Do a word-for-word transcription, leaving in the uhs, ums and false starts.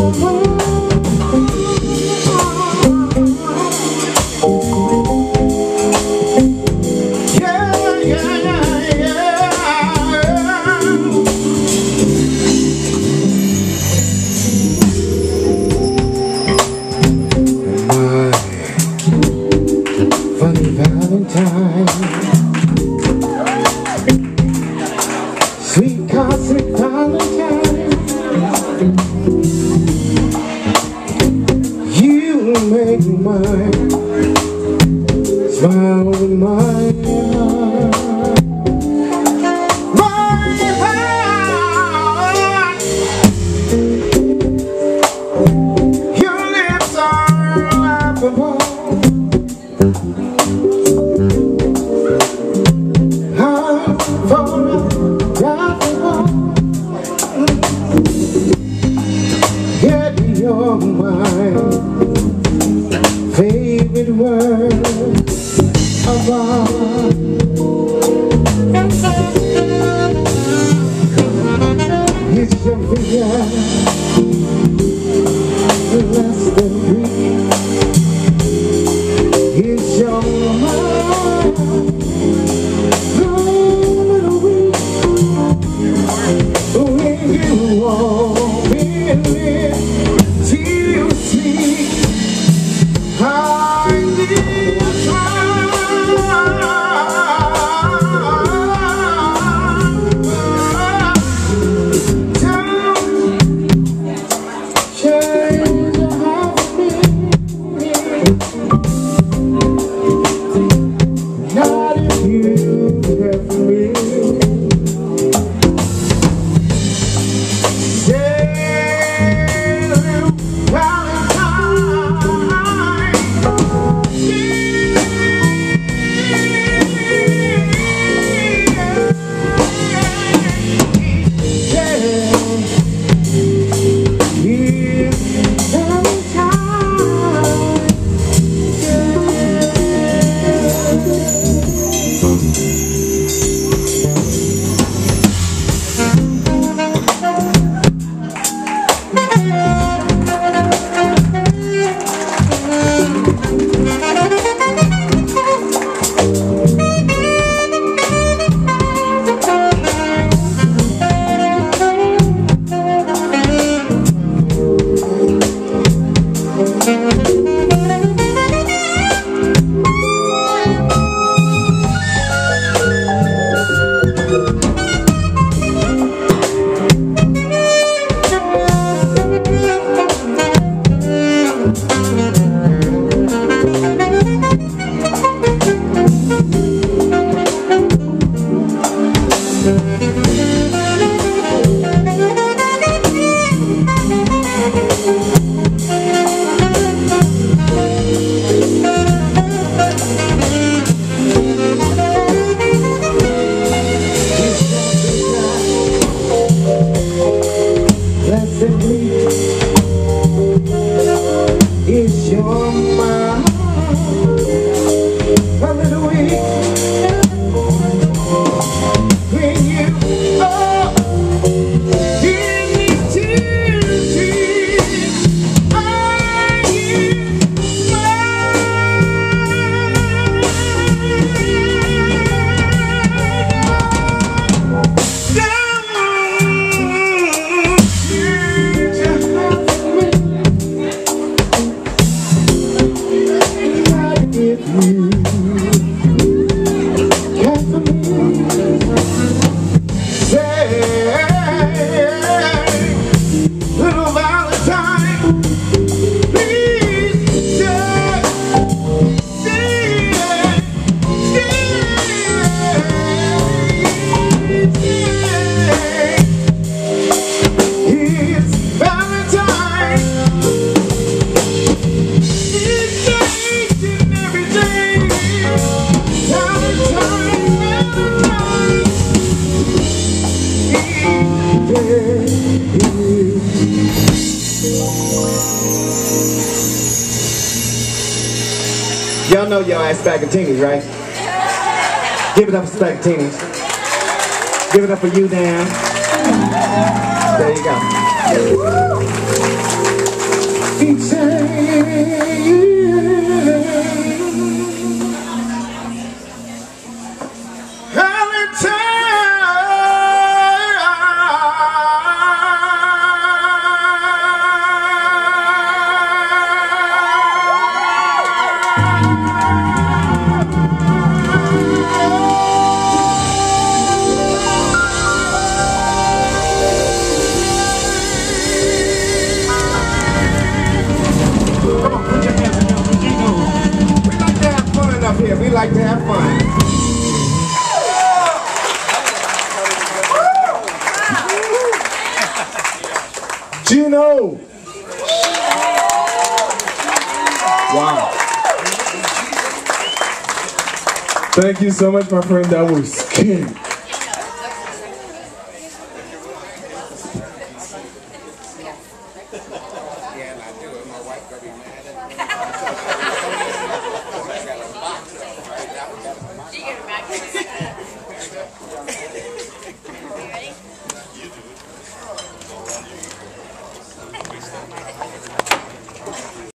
Funny Valentine, sweet cosmic Valentine, you make my smile with my heart. My heart, your lips are laughable. You're my favorite word of art. It's your figure, less than Greek. It's your mind, a little weak. When you walk in it, till sleep, I need don't change half me, not if you have me. Is your mind a little weak when you are in me to see? Are you little Valentine, please stay, stay, stay. It's Valentine. It's changing every day. Valentine, Valentine. Y'all know y'all ass Spaghettinis, right? Give it up for Spaghettinis. Give it up for you, Dan. There you go. Gino. Wow. Thank you so much, my friend. That was king. She get it back.